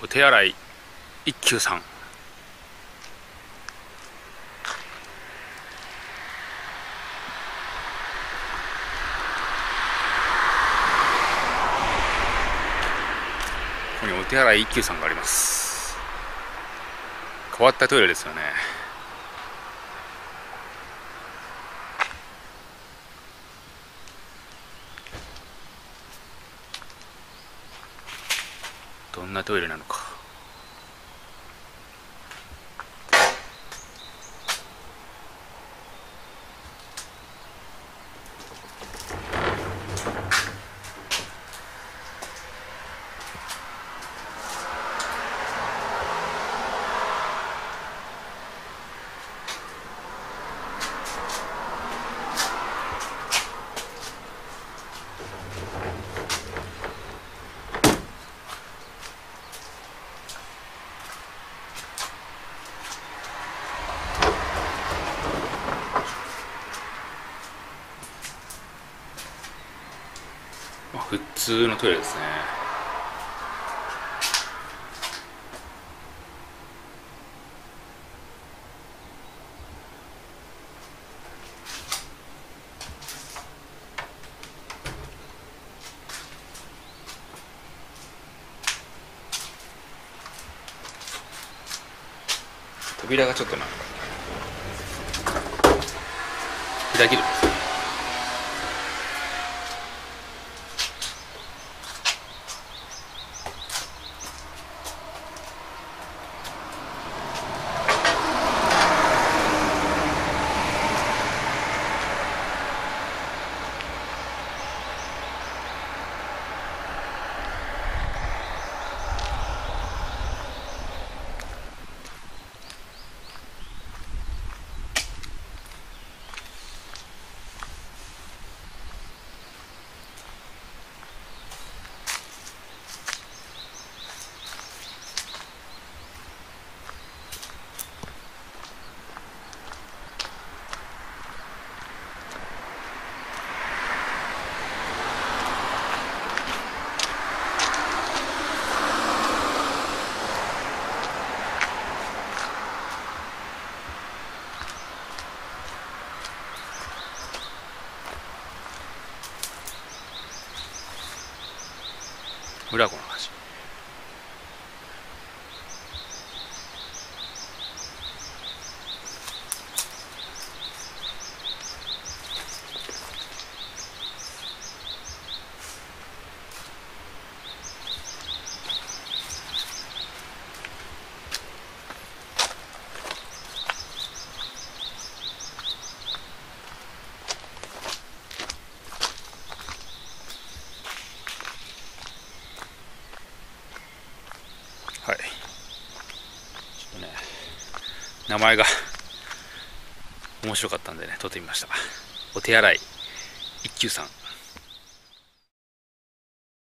お手洗い一休さん。ここにお手洗い一休さんがあります。変わったトイレですよね。どんなトイレなのか。普通のトイレですね。扉がちょっとなんか開ける。裏子の橋。はい、ちょっとね名前が面白かったんでね撮ってみました。お手洗い一休さん。